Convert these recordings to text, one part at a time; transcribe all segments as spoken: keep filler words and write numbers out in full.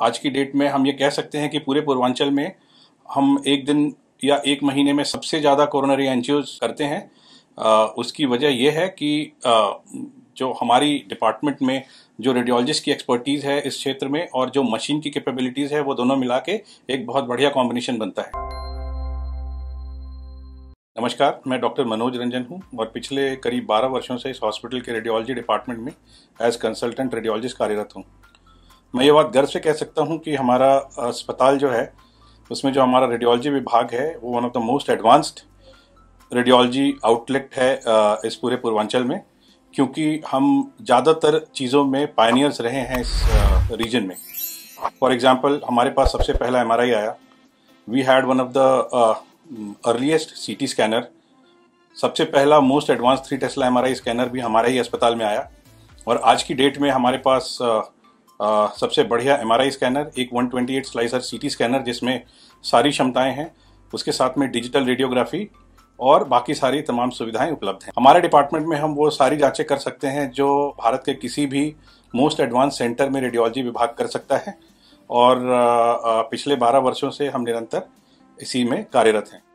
आज की डेट में हम ये कह सकते हैं कि पूरे पूर्वांचल में हम एक दिन या एक महीने में सबसे ज़्यादा कोरोनरी एंजियोज करते हैं। आ, उसकी वजह यह है कि आ, जो हमारी डिपार्टमेंट में जो रेडियोलॉजिस्ट की एक्सपर्टीज़ है इस क्षेत्र में और जो मशीन की कैपेबिलिटीज़ है वो दोनों मिला के एक बहुत बढ़िया कॉम्बिनेशन बनता है। नमस्कार, मैं डॉक्टर मनोज रंजन हूं और पिछले करीब बारह वर्षों से इस हॉस्पिटल के रेडियोलॉजी डिपार्टमेंट में एज कंसल्टेंट रेडियोलॉजिस्ट कार्यरत हूं। मैं ये बात गर्व से कह सकता हूं कि हमारा अस्पताल जो है उसमें जो हमारा रेडियोलॉजी विभाग है वो one of the most advanced radiology outlet है इस पूरे पूर्वांचल में, क्योंकि हम ज़्यादातर चीज़ों में पायनियर्स रहे हैं इस रीजन में। फॉर एग्जांपल, हमारे पास सबसे पहला एम आर आई आया। We had one of the earliest C T scanner. सबसे पहला most advance three tesla M R I scanner भी हमारे ही अस्पताल में आया। और आज की डेट में हमारे पास uh, uh, सबसे बढ़िया एम आर आई स्कैनर, एक one twenty eight slicer C T scanner जिसमें सारी क्षमताएं हैं, उसके साथ में डिजिटल रेडियोग्राफी और बाकी सारी तमाम सुविधाएं उपलब्ध हैं। हमारे डिपार्टमेंट में हम वो सारी जांचें कर सकते हैं जो भारत के किसी भी मोस्ट एडवांस सेंटर में रेडियोलॉजी विभाग कर सकता है। और uh, uh, पिछले बारह वर्षों से हम निरंतर इसी में कार्यरत हैं।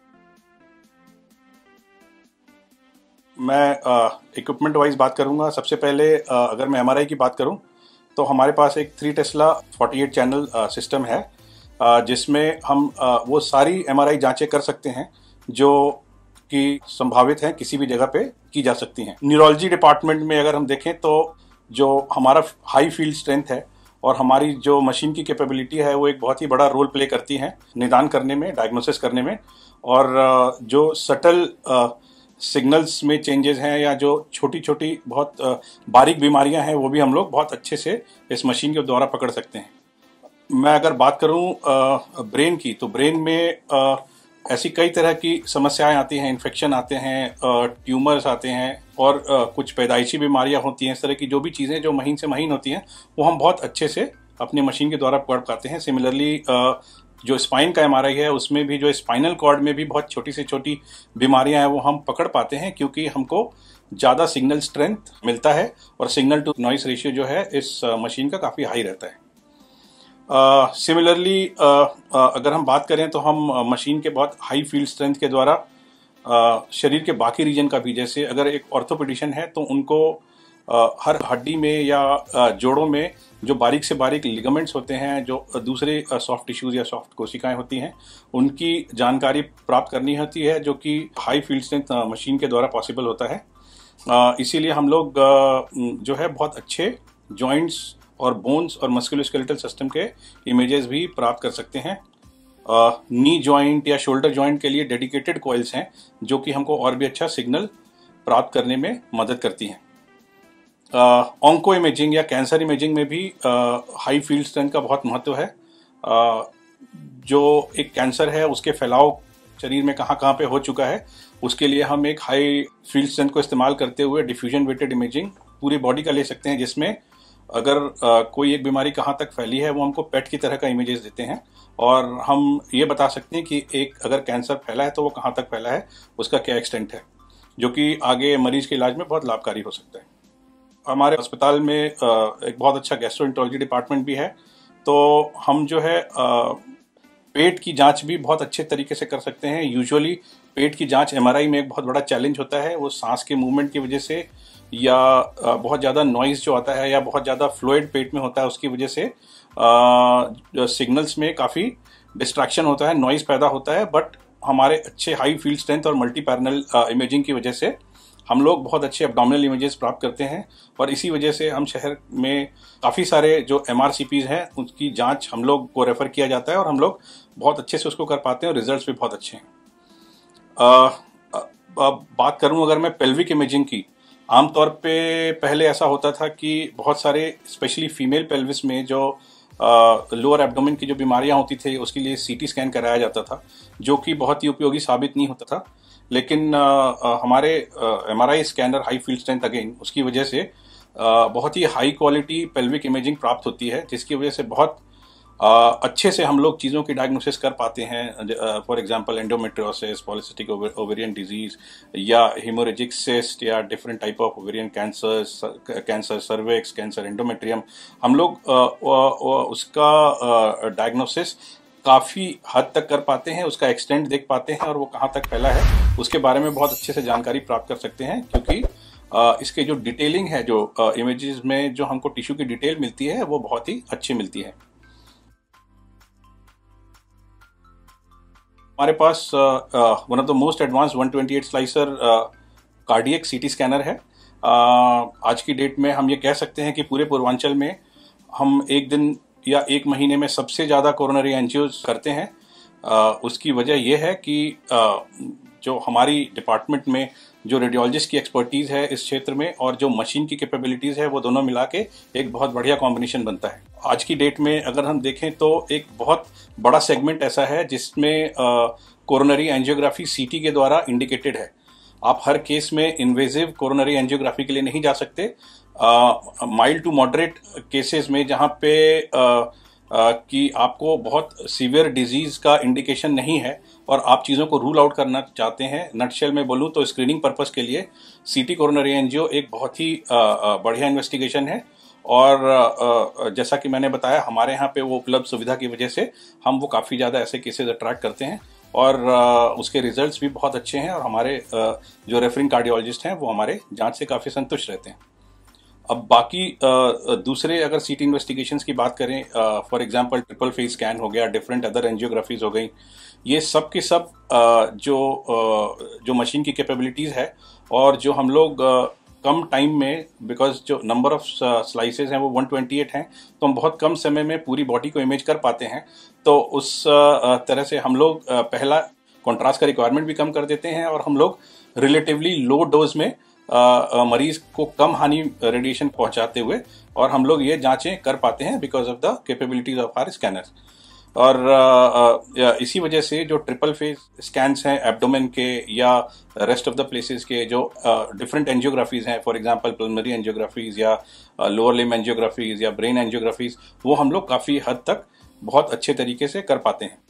मैं इक्विपमेंट वाइज बात करूंगा। सबसे पहले uh, अगर मैं एम आर आई की बात करूं तो हमारे पास एक three tesla forty eight channel system है, uh, जिसमें हम uh, वो सारी एम आर आई जांचें कर सकते हैं जो कि संभावित हैं, किसी भी जगह पे की जा सकती हैं। न्यूरोलॉजी डिपार्टमेंट में अगर हम देखें तो जो हमारा हाई फील्ड स्ट्रेंथ है और हमारी जो मशीन की कैपेबिलिटी है वो एक बहुत ही बड़ा रोल प्ले करती है निदान करने में, डायग्नोसिस करने में। और जो सटल सिग्नल्स में चेंजेस हैं या जो छोटी छोटी बहुत बारीक बीमारियां हैं वो भी हम लोग बहुत अच्छे से इस मशीन के द्वारा पकड़ सकते हैं। मैं अगर बात करूं ब्रेन की, तो ब्रेन में ऐसी कई तरह की समस्याएं आती हैं, इन्फेक्शन आते हैं, ट्यूमर्स आते हैं और कुछ पैदाइशी बीमारियां होती हैं। इस तरह की जो भी चीज़ें जो महीन से महीन होती हैं वो हम बहुत अच्छे से अपनी मशीन के द्वारा पकड़ पाते हैं। सिमिलरली जो स्पाइन का एम आर आई है उसमें भी जो स्पाइनल कॉर्ड में भी बहुत छोटी से छोटी बीमारियां हैं वो हम पकड़ पाते हैं, क्योंकि हमको ज़्यादा सिग्नल स्ट्रेंथ मिलता है और सिग्नल टू नॉइस रेशियो जो है इस मशीन का काफ़ी हाई रहता है। सिमिलरली uh, uh, uh, अगर हम बात करें तो हम मशीन के बहुत हाई फील्ड स्ट्रेंथ के द्वारा uh, शरीर के बाकी रीजन का भी, जैसे अगर एक ऑर्थोपेडिशियन है तो उनको uh, हर हड्डी में या uh, जोड़ों में जो बारीक से बारीक लिगामेंट्स होते हैं, जो दूसरे सॉफ्ट टिश्यूज या सॉफ्ट कोशिकाएं होती हैं, उनकी जानकारी प्राप्त करनी होती है, जो कि हाई फील्ड स्ट्रेंथ मशीन के द्वारा पॉसिबल होता है। uh, इसीलिए हम लोग uh, जो है बहुत अच्छे जॉइंट्स और बोन्स और मस्कुलोस्केलेटल सिस्टम के इमेजेस भी प्राप्त कर सकते हैं। नी जॉइंट या शोल्डर जॉइंट के लिए डेडिकेटेड कॉइल्स हैं जो कि हमको और भी अच्छा सिग्नल प्राप्त करने में मदद करती हैं। ऑन्को इमेजिंग या कैंसर इमेजिंग में भी हाई फील्ड स्ट्रेंथ का बहुत महत्व है। uh, जो एक कैंसर है उसके फैलाव शरीर में कहाँ कहाँ पे हो चुका है, उसके लिए हम एक हाई फील्ड स्ट्रेंथ को इस्तेमाल करते हुए डिफ्यूजन वेटेड इमेजिंग पूरी बॉडी का ले सकते हैं, जिसमें अगर आ, कोई एक बीमारी कहाँ तक फैली है वो हमको पेट की तरह का इमेजेस देते हैं और हम ये बता सकते हैं कि एक अगर कैंसर फैला है तो वो कहाँ तक फैला है, उसका क्या एक्सटेंट है, जो कि आगे मरीज के इलाज में बहुत लाभकारी हो सकता है। हमारे अस्पताल में आ, एक बहुत अच्छा गैस्ट्रोएंटरोलॉजी डिपार्टमेंट भी है, तो हम जो है आ, पेट की जांच भी बहुत अच्छे तरीके से कर सकते हैं। यूजुअली पेट की जांच एम आर आई में एक बहुत बड़ा चैलेंज होता है, वो सांस के मूवमेंट की वजह से या बहुत ज़्यादा नॉइज़ जो आता है या बहुत ज़्यादा फ्लूइड पेट में होता है उसकी वजह से सिग्नल्स में काफ़ी डिस्ट्रैक्शन होता है, नॉइज़ पैदा होता है। बट हमारे अच्छे हाई फील्ड स्ट्रेंथ और मल्टी पैरल इमेजिंग की वजह से हम लोग बहुत अच्छे एब्डोमिनल इमेजेस प्राप्त करते हैं और इसी वजह से हम शहर में काफ़ी सारे जो एम आर सी पीज़ हैं उसकी जाँच हम लोग को रेफ़र किया जाता है और हम लोग बहुत अच्छे से उसको कर पाते हैं और रिजल्ट्स भी बहुत अच्छे हैं। आ, बात करूं अगर मैं पेल्विक इमेजिंग की, आमतौर पे पहले ऐसा होता था कि बहुत सारे स्पेशली फीमेल पेल्विस में जो लोअर एब्डोमेन की जो बीमारियां होती थी उसके लिए सीटी स्कैन कराया जाता था, जो कि बहुत ही उपयोगी साबित नहीं होता था। लेकिन आ, आ, हमारे M R I scanner high field strength again उसकी वजह से आ, बहुत ही हाई क्वालिटी पेल्विक इमेजिंग प्राप्त होती है, जिसकी वजह से बहुत अ, अच्छे से हम लोग चीज़ों की डायग्नोसिस कर पाते हैं। For example endometriosis, polycystic ovarian disease या हेमोरेजिक सिस्ट या different type of ovarian cancers, cancer cervix, cancer endometrium, हम लोग अ, अ, उसका डायग्नोसिस काफ़ी हद तक कर पाते हैं, उसका एक्सटेंट देख पाते हैं और वो कहाँ तक फैला है उसके बारे में बहुत अच्छे से जानकारी प्राप्त कर सकते हैं, क्योंकि अ, इसके जो डिटेलिंग है, जो इमेजेस में जो हमको टिश्यू की डिटेल मिलती है वो बहुत ही अच्छी मिलती है। हमारे पास one of the most advance one twenty eight slicer cardiac CT scanner है। uh, आज की डेट में हम ये कह सकते हैं कि पूरे पूर्वांचल में हम एक दिन या एक महीने में सबसे ज़्यादा कोरोनरी एंजियोज करते हैं। uh, उसकी वजह यह है कि uh, जो हमारी डिपार्टमेंट में जो रेडियोलॉजिस्ट की एक्सपर्टीज़ है इस क्षेत्र में और जो मशीन की कैपेबिलिटीज़ है, वो दोनों मिला के एक बहुत बढ़िया कॉम्बिनेशन बनता है। आज की डेट में अगर हम देखें तो एक बहुत बड़ा सेगमेंट ऐसा है जिसमें कोरोनरी एंजियोग्राफी सीटी के द्वारा इंडिकेटेड है। आप हर केस में इन्वेजिव कोरोनरी एंजियोग्राफी के लिए नहीं जा सकते। माइल्ड टू मॉडरेट केसेस में जहाँ पे uh, Uh, कि आपको बहुत सीवियर डिजीज का इंडिकेशन नहीं है और आप चीज़ों को रूल आउट करना चाहते हैं, नटशेल में बोलूँ तो स्क्रीनिंग पर्पस के लिए सीटी कोरोनरी एंजियो एक बहुत ही uh, uh, बढ़िया इन्वेस्टिगेशन है। और uh, uh, जैसा कि मैंने बताया, हमारे यहाँ पे वो उपलब्ध सुविधा की वजह से हम वो काफ़ी ज़्यादा ऐसे केसेज अट्रैक्ट करते हैं और uh, उसके रिजल्ट्स भी बहुत अच्छे हैं और हमारे uh, जो रेफरिंग कार्डियोलॉजिस्ट हैं वो हमारे जांच से काफ़ी संतुष्ट रहते हैं। अब बाकी दूसरे अगर सीटी इन्वेस्टिगेशंस की बात करें, for example triple phase scan हो गया, डिफरेंट अदर एंजियोग्राफीज हो गई, ये सब के सब जो जो मशीन की कैपेबिलिटीज़ है और जो हम लोग कम टाइम में, बिकॉज जो नंबर ऑफ स्लाइसेस हैं वो वन ट्वेंटी एट हैं, तो हम बहुत कम समय में पूरी बॉडी को इमेज कर पाते हैं। तो उस तरह से हम लोग पहला कॉन्ट्रास्ट का रिक्वायरमेंट भी कम कर देते हैं और हम लोग रिलेटिवली लो डोज में Uh, मरीज को कम हानि रेडिएशन पहुंचाते हुए और हम लोग ये जांचें कर पाते हैं because of the capabilities of our scanners. और uh, uh, इसी वजह से जो ट्रिपल फेज स्कैन्स हैं एब्डोमेन के या रेस्ट ऑफ द प्लेसेस के, जो डिफरेंट uh, एंजियोग्राफीज हैं, फॉर एग्जांपल पल्मोनरी एंजियोग्राफीज या लोअर लिम्ब एंजियोग्राफीज या ब्रेन एंजियोग्राफीज, वो हम लोग काफ़ी हद तक बहुत अच्छे तरीके से कर पाते हैं।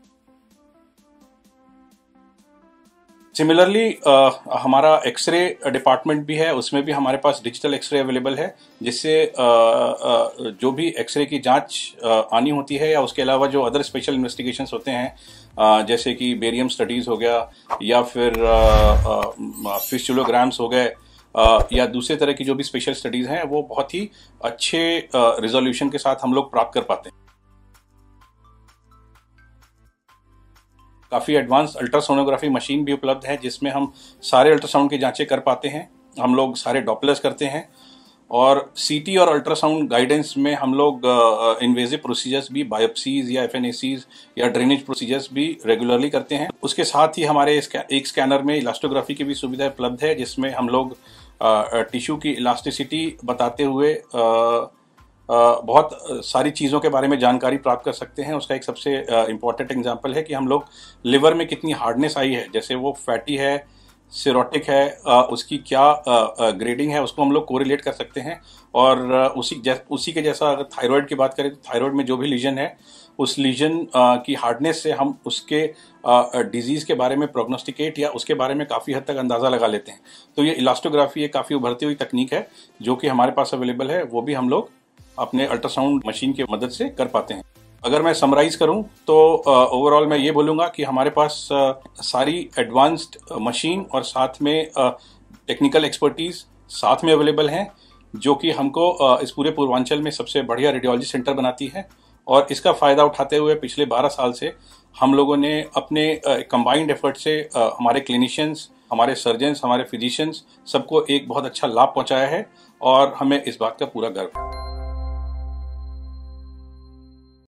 सिमिलरली uh, हमारा एक्सरे डिपार्टमेंट भी है, उसमें भी हमारे पास डिजिटल एक्सरे अवेलेबल है, जिससे uh, uh, जो भी एक्सरे की जांच uh, आनी होती है या उसके अलावा जो अदर स्पेशल इन्वेस्टिगेशंस होते हैं, uh, जैसे कि बेरियम स्टडीज़ हो गया या फिर फिस्टुलोग्राम्स हो गए uh, या दूसरे तरह की जो भी स्पेशल स्टडीज़ हैं, वो बहुत ही अच्छे रिजोल्यूशन uh, के साथ हम लोग प्राप्त कर पाते हैं। काफ़ी एडवांस अल्ट्रासोनोग्राफी मशीन भी उपलब्ध है जिसमें हम सारे अल्ट्रासाउंड की जांचें कर पाते हैं। हम लोग सारे डॉपलर्स करते हैं और सीटी और अल्ट्रासाउंड गाइडेंस में हम लोग इन्वेजिव प्रोसीजर्स भी, बायोप्सीज या एफएनएसीज या ड्रेनेज प्रोसीजर्स भी रेगुलरली करते हैं। उसके साथ ही हमारे एक स्कैनर में इलास्टोग्राफी की भी सुविधा उपलब्ध है, जिसमें हम लोग टिश्यू की इलास्टिसिटी बताते हुए आ, Uh, बहुत सारी चीज़ों के बारे में जानकारी प्राप्त कर सकते हैं। उसका एक सबसे इम्पॉर्टेंट uh, एग्जांपल है कि हम लोग लिवर में कितनी हार्डनेस आई है, जैसे वो फैटी है, सिरोटिक है, uh, उसकी क्या ग्रेडिंग uh, uh, है, उसको हम लोग कोरिलेट कर सकते हैं। और uh, उसी उसी के जैसा अगर थायराइड की बात करें तो थायराइड में जो भी लीजन है, उस लीजन uh, की हार्डनेस से हम उसके डिजीज़ uh, के बारे में प्रोग्नोस्टिकेट या उसके बारे में काफ़ी हद तक अंदाज़ा लगा लेते हैं। तो ये इलास्टोग्राफी एक काफ़ी उभरती हुई तकनीक है जो कि हमारे पास अवेलेबल है, वो भी हम लोग अपने अल्ट्रासाउंड मशीन की मदद से कर पाते हैं। अगर मैं समराइज करूं तो ओवरऑल uh, मैं ये बोलूँगा कि हमारे पास uh, सारी एडवांस्ड मशीन और साथ में टेक्निकल uh, एक्सपर्टीज साथ में अवेलेबल हैं, जो कि हमको uh, इस पूरे पूर्वांचल में सबसे बढ़िया रेडियोलॉजी सेंटर बनाती है। और इसका फ़ायदा उठाते हुए पिछले बारह साल से हम लोगों ने अपने कंबाइंड uh, एफर्ट से uh, हमारे क्लिनिशियंस, हमारे सर्जन्स, हमारे फिजिशियंस सबको एक बहुत अच्छा लाभ पहुंचाया है और हमें इस बात का पूरा गर्व है।